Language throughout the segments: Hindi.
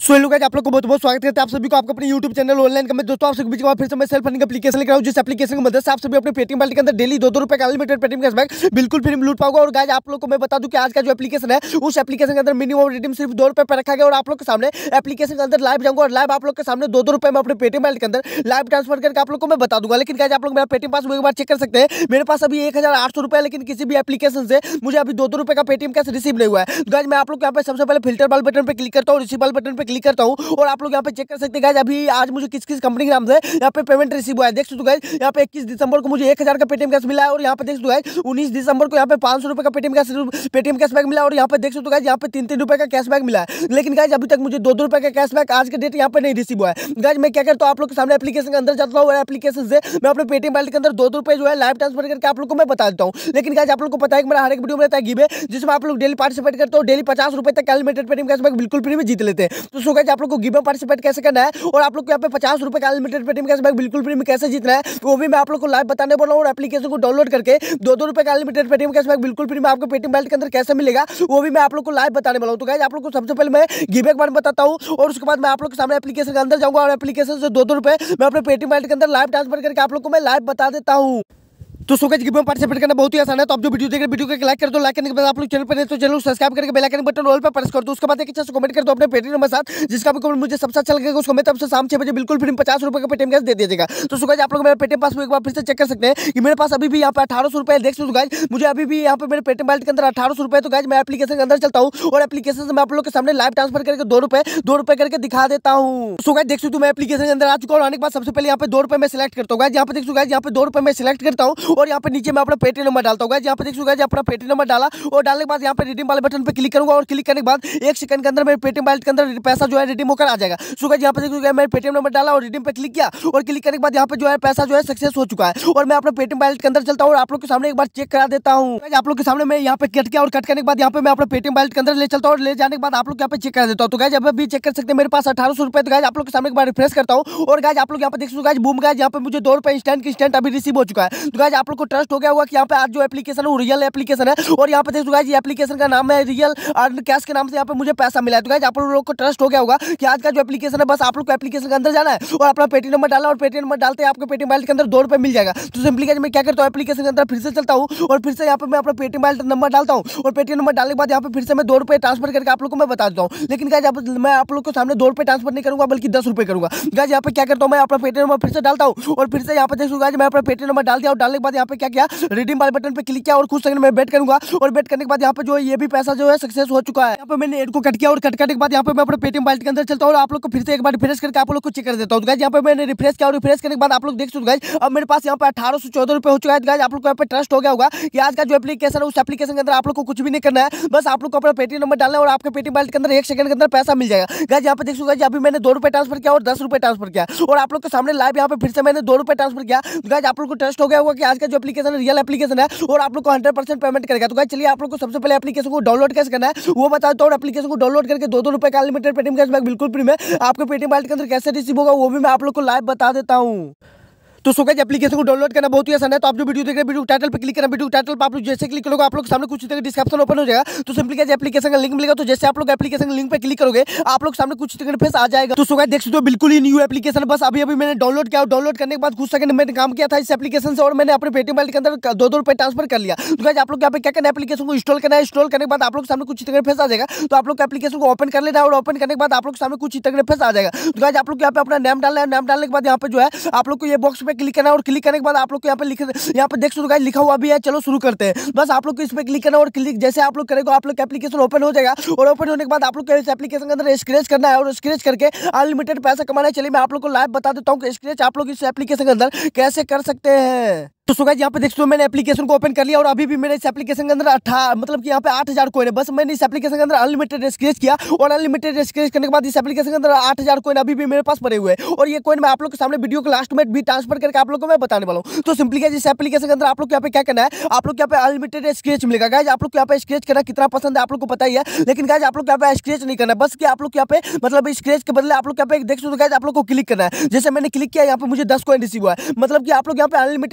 सो हेलो गाइस, आप लोग को बहुत बहुत स्वागत करते हैं आप सभी को आपका अपने YouTube चैनल ऑनलाइन का। मैं दोस्तों आप सभी बीच में फिर से मैं सेल्फ अर्निंग एप्लीकेशन लेकर आऊं, जिस एप्लीकेशन की मदद से आप सभी अपने पेटीएम वॉलेट के अंदर डेली 2-2 रुपए का अनलिमिटेड पेटीएम कैशबैक बिल्कुल फ्री में लूट पाओगे। और गाइस आप लोग को मैं बता दूं कि आज का जो एप्लीकेशन है उस एप्लीकेशन के अंदर मिनिमम रिडीम सिर्फ 2 रुपए पर रखा गया। और आप लोग के सामने एप्लीकेशन के अंदर लाइव जाऊंगा और लाइव आप लोग के सामने 2-2 रुपए में अपने पेटीएम वॉलेट के अंदर लाइव ट्रांसफर करके आप लोग को मैं बता दूंगा। लेकिन गाइस आप लोग मेरा पेटीएम पास एक बार चेक कर सकते हैं, मेरे पास अभी 1800 रुपए, लेकिन किसी भी एप्लीकेशन से मुझे अभी 2-2 रुपए का पेटीएम कैश रिसीव नहीं हुआ है। गाइस मैं आप लोग यहाँ पे सबसे पहले फिल्टर वाले बटन पे क्लिक करता हूँ, रिसीव वाले बटन पे क्लिक करता हूँ और आप लोग यहाँ पे चेक कर सकते हैं गाइस अभी आज मुझे किस किस कंपनी के नाम से यहाँ पे पेमेंट रिसीव हुआ है। देख सकते हो गाइस यहाँ पे 21 दिसंबर को मुझे 1000 का पेटीएम कैश मिला है। और यहाँ पे देख सकते हो गाइस 19 दिसंबर को यहाँ पे 500 रुपए का पेटीएम कैशबैक मिला। और यहाँ पे देख सकते हो गाइस यहाँ पे 3-3 रुपए का कैशबैक मिला है। लेकिन गाइस अभी तक मुझे 2-2 रुपए का कैशबैक आज के डेट यहाँ पे नहीं रिसीव हुआ है। गाइस मैं क्या करता हूँ, आप लोग के सामने एप्लीकेशन के अंदर जाता हूँ और एप्लीकेशन से मैं अपने पेटीएम वॉलेट के अंदर 2-2 रुपए जो है लाइव ट्रांसफर करके आप लोग को मैं बता देता हूँ। लेकिन गाइस आप लोग को पता है कि मेरा हर एक वीडियो में रहता है गिव अवे, जिसमें आप लोग डेली पार्टिसिपेट करते हो, डेली 50 रुपए तक अनलिमिटेड पेटीएम कैशबैक बिल्कुल फ्री में जीत लेते हैं। तो सो गाइस आप लोग को गिव में पार्टिसिपेट कैसे करना है और आप लोग को यहाँ पे 50 रुपए का अनलिमिटेड पेटीएम कैशबैक बिल्कुल फ्री में कैसे जीतना है वो भी मैं आप लोग को लाइव बताने बोला हूँ। और एप्लीकेशन को डाउनलोड करके 2-2 रुपए का अनलिमिटेड पेटीएम कैशबैक बिल्कुल फ्री में आपको पेटीएम वॉलेट के अंदर कैसे मिलेगा वो भी मैं आप लोग को लाइव बताने वाला हूँ। तो गाइस आप लोग को सबसे पहले मैं गिव बैक बारे में बताता हूँ और उसके बाद मैं आप लोग के सामने एप्लीकेशन के अंदर जाऊंगा और एप्लीकेशन से 2-2 रुपए मैं अपने पेटीएम वॉलेट के अंदर लाइव ट्रांसफर करके आप लोग को मैं लाइव बता देता हूँ। तो सो गाइस गिव में पार्टिसिपेट करना बहुत ही आसान है। तो आप जो वीडियो देख रहे हैं वीडियो को लाइक कर दो, लाइक करने के बाद आप लोग चैनल पर नहीं तो चैनल सब्सक्राइब करके बेल आइकन बटन ऑल पर प्रेस कर दो। उसके बाद एक अच्छा सा कमेंट कर दो अपने पेटीएम नंबर साथ, जिसका भी कमेंट मुझे सबसे अच्छा लगेगा उसको मैं तब से शाम 6 बजे बिल्कुल फ्री में 50 रुपए का पेटीएम कैश दे दीजिएगा। तो सो गाइस आप लोग मेरे पेटीएम पास में एक बार फिर से चेक कर सकते हैं कि मेरे पास अभी भी यहाँ पे 1800 रुपए देख सकते हो गाइस, मुझे अभी भी यहाँ पे मेरे पेटीएम वॉलेट के अंदर 1800 रुपए। तो गाइस मैं एप्लीकेशन के अंदर चलता हूँ और एप्लीकेशन से मैं आप लोग के सामने लाइव ट्रांसफर करके 2 रुपए करके दिखा देता हूँ। सो गाइस देख सकते हो मैं एप्लीकेशन के अंदर आ चुका हूँ। आने के बाद सबसे पहले यहाँ पे 2 रुपए मैं सिलेक्ट करता हूँ। गाइस यहाँ पे देख सकते हो गाइस यहाँ पे 2 रुपए मैं सिलेक्ट करता हूँ और यहाँ पे नीचे मैं अपना पेटीएम नंबर डालता हूँ। यहाँ पे देखिए गाइस अपना पेटीएम नंबर डाला और डालने के बाद यहाँ पे रिडीम वाले बटन पे क्लिक करूंगा और क्लिक करने के बाद 1 सेकंड के अंदर मेरे पेटीएम वॉलेट के अंदर पैसा जो है रिडीम होकर आ जाएगा। सो गाइस यहाँ पे देखिए मैं पेटीएम नंबर डाला और रिडीम पे क्लिक किया और क्लिक करने के बाद यहाँ पे जो है पैसा जो है सक्सेस हो चुका है। और मैं अपने पेटीएम वॉलेट के अंदर चलता हूँ और आप लोग के सामने एक बार चेक करा देता हूँ। आप लोग के सामने मैं यहाँ पे कट किया और कट करने के बाद यहाँ पे मैं अपने पेटीएम वॉलेट के अंदर ले चलता हूँ और ले जाने के बाद आप लोग यहाँ पे चेक कर देता हूँ। तो गाइस अब भी चेक कर सकते हैं मेरे पास 1800 रुपए। तो गाइस आप लोग के सामने एक बार रिफ्रेश करता हूँ और गाइस आप लोग यहाँ पे देख सकते हो गाइस बूम गाइस यहाँ पे मुझे 2 रुपए इंस्टेंट अभी रिसीव हो चुका है। तो गाइस आप लोग को ट्रस्ट हो गया होगा कि यहाँ पे आज जो एप्लीकेशन है वो रियल एप्लीकेशन है और यहाँ पे देखो गाइस ये एप्लीकेशन का नाम है रियल अर्न कैश के नाम से यहाँ पे मुझे पैसा मिला है। तो गाइस आप लोग को ट्रस्ट हो गया होगा कि आज का जो एप्लीकेशन है बस आप लोग को एप्लीकेशन के अंदर जाना है और अपना पेटीएम नंबर डालना और पेटीएम नंबर डालते हैं आपके पेटीएम वॉलेट के अंदर 2 रुपए मिल जाएगा। तो सिंपली गाइस मैं क्या करता हूँ एप्लीकेशन के अंदर फिर से चलता हूँ और फिर से यहाँ पे मैं अपना पेटीएम वॉलेट नंबर डालता हूँ और पेटीएम नंबर डालने के बाद यहाँ पे फिर से मैं 2 रुपए ट्रांसफर करके आप लोग को मैं बता देता हूँ। लेकिन गाइस मैं आप लोग को सामने 2 रुपए ट्रांसफर नहीं करूंगा बल्कि 10 रुपए करूंगा। गाइस यहाँ पे क्या करता हूँ मैं अपना पेटीएम नंबर फिर से डालता हूँ और फिर से यहाँ पे देखो गाइस मैं अपना पेटीएम नंबर डाल दिया और डालने के बाद यहाँ पे क्या किया रिडीम वाले बटन पे क्लिक किया और कुछ सेकंड में वेट करूंगा और वेट करने के बाद यहाँ पे जो ये भी पैसा जो है सक्सेस हो चुका है। यहाँ पे मैंने एड को कट किया और कट करने के बाद यहाँ पे मैं अपने पेटीएम वॉलेट के अंदर चलता हूँ और आप लोग को फिर से एक बार रिफ्रेश करके आप लोग को चेक कर देता हूँ। गाइस यहाँ पे मैंने रिफ्रेश किया और रिफ्रेश करने के बाद आप लोग देख सकते हो गाइस अब मेरे पास यहाँ पे 1814 रुपए हो चुका है। गाइस आप लोग को यहाँ पे ट्रस्ट हो गया होगा कि आज का जो एप्लीकेशन है उस एप्लीकेशन के अंदर आप लोग को कुछ भी नहीं करना है, बस आप लोग को अपना पेटीएम नंबर डालना है और आपके पेटीएम वॉलेट के अंदर 1 सेकंड के अंदर पैसा मिल जाएगा। गाइस यहाँ पे देख सकते हो अभी मैंने 2 रुपए ट्रांसफर किया और 10 रुपए ट्रांसफर किया और आप लोग के सामने लाइव यहाँ पे फिर से मैंने 2 रुपए ट्रांसफर किया। गाइस आप लोग को ट्रस्ट हो गया होगा कि आज का जो एप्लीकेशन है रियल एप्लीकेशन है और आप लोग को 100% पेमेंट करेगा। तो गाइस चलिए आप लोग को सबसे पहले एप्लीकेशन को डाउनलोड कैसे करना है वो बताता हूँ। एप्लीकेशन को डाउनलोड करके 2-2 रुपए का अनलिमिटेड पेटीएम कैशबैक बिल्कुल फ्री में आपके पेटीएम वॉलेट के अंदर कैसे रिसीव होगा वो भी मैं आप लोग को लाइव बता देता हूँ। तो सो गाइस एप्लीकेशन को डाउनलोड करना बहुत ही आसान है। तो आप जो वीडियो देख रहे हैं वीडियो टाइटल पे क्लिक करना, वीडियो टाइटल पे आप लोग जैसे क्लिक करोगे आप लोग सामने कुछ तरह डिस्क्रिप्शन ओपन हो जाएगा। तो सिंपली गाइस एप्लीकेशन का लिंक मिलेगा, तो जैसे आप लोग एप्लीकेशन के लिंक पे क्लिक करोगे आप लोग सामने कुछ तरह फेस आ जाएगा। तो सो गाइस देख सकते हो बिल्कुल ही न्यू एप्लीकेशन बस अभी मैंने डाउनलोड किया और डाउनलोड करने के बाद कुछ सेकंड मैंने काम किया था इस एप्लीकेशन से और मैंने अपने पेटीएम वॉलेट के अंदर 2-2 रुपए ट्रांसफर कर लिया। तो गाइस आप लोग यहाँ पे क्या करना है एप्लीकेशन को इंस्टॉल करना है। इंस्टॉल करने के बाद आप लोग सामने कुछ तरह फेस आ जाएगा। तो आप लोग एप्लीकेशन को ओपन कर लेना है और ओपन करने के बाद आप लोग सामने कुछ तरह फेस आ जाएगा। तो गाइस आप लोग यहाँ पे अपना नाम डालना है। नाम डालने के बाद यहाँ पे जो है आप लोग को ये बॉक्स पे क्लिक करना है और क्लिक करने के बाद आप लोग को यहाँ पे देख सकते हो गाइस लिखा हुआ भी है। चलो शुरू करते हैं। बस आप लोग को इस पे क्लिक करना और क्लिक जैसे आप लोग करेंगे आप लोग का एप्लीकेशन ओपन हो जाएगा और ओपन होने के बाद आप लोग को इस एप्लीकेशन के अंदर स्क्रैच करना है और स्क्रैच करके अनलिमिटेड पैसा कमाना है। चलिए मैं आप लोग को लाइव बता देता हूँ कि स्क्रैच आप लोग इस एप्लीकेशन के अंदर कैसे कर सकते हैं। तो सो गाइस यहाँ पे देख सकते हो मैंने एप्लीकेशन को ओपन कर लिया और अभी भी मेरे इस एप्लीकेशन के अंदर मतलब कि यहाँ पे 8000 कॉइन है। बस मैंने इस एप्लीकेशन के अंदर अनलिमिटेड स्क्रैच किया और अनलिमिटेड स्क्रैच करने के बाद इस एप्लीकेशन के अंदर 8000 कॉइन अभी भी मेरे पास पड़े हुए हैं और ये कॉइन मैं आप लोग के सामने वीडियो के लास्ट में भी ट्रांसफर करके आप लोग को मैं बताने वाला हूँ। तो सिंपली गाइस इस एप्लीकेशन के अंदर आप लोग यहाँ पे क्या करना है आप लोग यहाँ पे अनलिमिटेड स्क्रैच मिलेगा। गाइस आप लोग यहाँ पे स्क्रैच करना कितना पसंद है आप लोग को पता ही है, लेकिन गाइस आप लोग यहाँ पे स्क्रैच नहीं करना, बस कि आप लोग यहाँ पे मतलब स्क्रैच के बदले आप लोग यहाँ पे देख सकते हो गाइस आप लोग को क्लिक करना है। जैसे मैंने क्लिक किया यहाँ पे मुझे 10 कॉइन रिसीव हुआ है, मतलब कि आप लोग यहाँ पे अनलिमिटेड बार क्लिक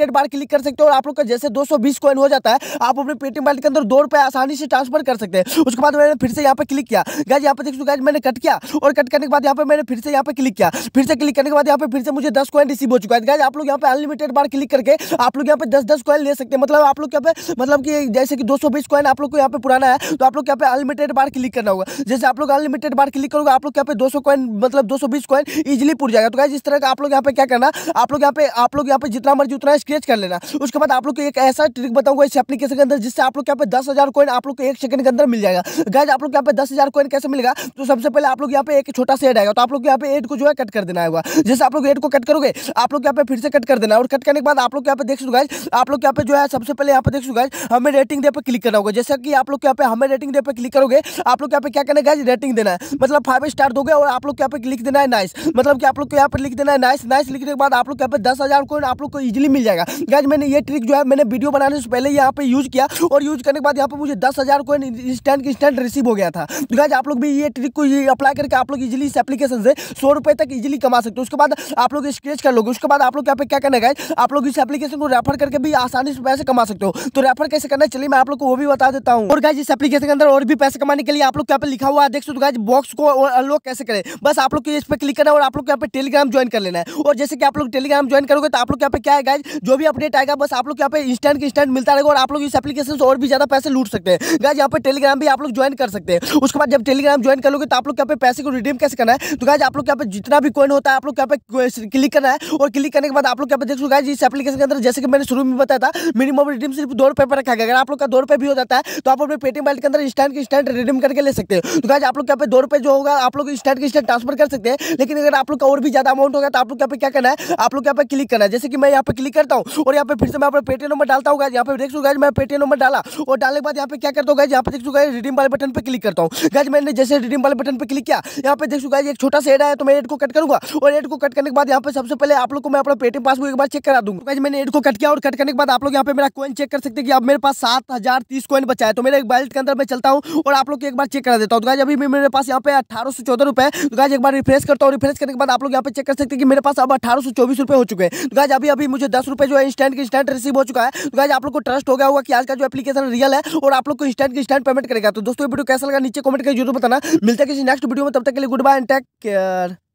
क्लिक कर सकते हो और आप लोग का जैसे 220 कॉइन हो जाता है, आप अपने पेटीएम वॉलेट के अंदर 2 रुपए आसानी से ट्रांसफर कर सकते हैं। उसके बाद मैंने फिर से यहाँ पे क्लिक किया, गाइस यहाँ पे देख सकते हो गाइस मैंने कट किया और कट करने के बाद यहाँ पे मैंने फिर से यहाँ पे क्लिक किया। फिर से क्लिक करने के बाद यहाँ पे फिर से मुझे 10 कॉइन रिसीव हो चुका है। गाइस आप लोग यहाँ पे अनलिमिटेड बार क्लिक करके आप लोग यहाँ पे 10-10 कॉइन ले सकते हैं। मतलब आप लोग यहाँ पे मतलब कि जैसे कि 220 कॉइन आप लोग को यहाँ पे पुराना है तो आप लोग यहाँ पे अनलिमिटेड बार क्लिक करना होगा। जैसे आप लोग अनलिमिटेड बार क्लिक करोगे आप लोग यहाँ पे 200 कॉइन मतलब 220 कॉइन इजीली पुर जाएगा। तो गाइस इस तरह का आप लोग यहाँ पे क्या करना, आप लोग यहाँ पे जितना मर्जी उतना स्क्रैच कर लेना। उसके बाद आप लोग को एक ऐसा ट्रिक बताऊंगा इस एप्लीकेशन के अंदर जिससे आप लोग यहाँ पे 10,000 कॉइन आप लोग को 1 सेकंड के अंदर मिल जाएगा। गाइस आप लोग यहाँ पे 10,000 कॉइन कैसे मिलेगा, तो सबसे पहले आप लोग यहाँ पे एक छोटा सा ऐड आएगा तो आप लोग यहाँ पे ऐड को जो है कट कर देना होगा। जैसे आप लोग ऐड को कट करोगे आप लोग यहाँ पे फिर से कट कर देना और कट करने के बाद आप लोग यहाँ पे देख सकते हो गाइस, आप लोग यहाँ पे जो है सबसे पहले यहाँ पे देख सकते हो गाइस हमें रेटिंग दे पे क्लिक करना होगा। जैसे कि आप लोग यहाँ पे हमें रेटिंग दे पे क्लिक करोगे आप लोग यहाँ पे क्या करना है गाइस, रेटिंग देना है। मतलब 5 स्टार दोगे और आप लोग यहाँ पे लिख देना है नाइस। मतलब कि आप लोग को यहाँ पे लिख देना है नाइस। नाइस लिखने के बाद आप लोग यहाँ पे 10,000 कॉइन आप लोग को इजीली मिल जाएगा। गाइस मैंने ये ट्रिक जो है मैंने वीडियो बनाने से पहले यहाँ पे यूज किया और यूज करने के बाद यहाँ पे मुझे 10,000 कॉइन इंस्टेंट रिसीव हो गया था। तो गाइस आप लोग भी ये ट्रिक को अप्लाई करके आप लोग इजीली इस एप्लीकेशन से 100 रुपए तक इजीली कमा सकते हो। उसके बाद आप लोग स्क्रैच कर लोगे। उसके बाद आप लोग यहाँ पे क्या करना है गाइस, आप लोग इस एप्लीकेशन को रेफर करके भी आसानी से पैसे कमा सकते हो। तो रेफर कैसे करना है चलिए मैं आप लोग को वो भी बता देता हूँ। और गाइस इस एप्लीकेशन के अंदर और भी पैसे कमाने के लिए आप लोग यहाँ पे लिखा हुआ है देख सकते हो गाइस, बॉक्स को अनलॉक कैसे करें। बस आप लोग को इस पे क्लिक करना है और आप लोग यहाँ पे टेलीग्राम ज्वाइन कर लेना है। और जैसे कि आप लोग टेलीग्राम ज्वाइन करोगे तो आप लोग यहाँ पे क्या है गाइस, जो भी अपडेट आएगा बस आप लोग यहाँ पे इंस्टेंट मिलता रहेगा और आप लोग इस एप्लीकेशन से और भी ज्यादा पैसे लूट सकते हैं। गाइस यहाँ पे टेलीग्राम भी आप लोग ज्वाइन कर सकते हैं। उसके बाद जब टेलीग्राम ज्वाइन कर लोगे तो आप लोग यहाँ पे पैसे को रिडीम कैसे करना है, तो गाइस आप लोग यहाँ पे जितना भी कॉइन होता है आप लोग यहाँ पे क्लिक करना है और क्लिक करने के बाद आप लोग यहाँ पे देख सकते हो इस एप्लीकेशन के अंदर जैसे कि मैंने शुरू में बताया था मिनिमम रिडीम सिर्फ 2 रुपए पर रखा गया। अगर आप लोग का 2 रुपए भी हो जाता है तो आप अपने पेटीएम वॉलेट के अंदर इंस्टेंट रिडीम करके ले सकते हैं। तो गाइस आप लोग यहाँ पे 2 रुपए जो होगा आप लोग इंस्टेंट ट्रांसफर कर सकते हैं। लेकिन अगर आप लोग का और भी ज्यादा अमाउंट होगा तो आप लोग यहाँ पे क्या करना है, आप लोग यहाँ पे क्लिक करना है। जैसे कि मैं यहाँ पे क्लिक करता हूँ और यहाँ पे फिर से मैं अपना पेटीएम नंबर डालता हूँ। यहाँ पे देख सकते हो मैं पेटीएम नंबर डाला और डालने के बाद यहाँ पे क्या करता हूँ यहाँ पे देख सकते हो रिडीम वाले बटन पे क्लिक करता हूँ। गाइस मैंने जैसे रिडीम वाले बटन पे क्लिक किया यहाँ पे देख सकते हो एक छोटा सा ऐड आया तो मैं ऐड को कट करूंगा और ऐड को कट करने के बाद यहाँ पे सबसे पहले आप लोग को मैं अपना पेटीएम पासबुक एक बार चेक करा दूंगा। गाइस मैंने ऐड को कट किया और कट करने के बाद आप लोग यहाँ पे मेरा कॉइन चेक कर सकते हैं कि अब मेरे पास 7,030 कॉइन बचा है। तो मेरे एक वॉलेट के अंदर मैं चलता हूँ और आप लोग को एक बार चेक करा देता हूँ। तो गाइस अभी मेरे पास यहाँ पे 1814 रुपए। तो गाइस एक बार रिफ्रेश करता हूँ, रिफ्रेश करने के बाद आप लोग यहाँ पे चेक कर सकते हैं कि मेरे पास अब 1824 रुपए हो चुके हैं। तो गाइस अभी मुझे 10 रुपए जो है इंस्टेंट रिसीव हो चुका है। तो गाइस आप लोग को ट्रस्ट हो गया होगा कि आज का जो एप्लीकेशन रियल है और आप लोग को इंस्टेंट पेमेंट करेगा। तो दोस्तों ये वीडियो कैसा लगा नीचे कमेंट करके जरूर बताना। मिलता है किसी नेक्स्ट वीडियो में, तब तक के लिए good bye and take care.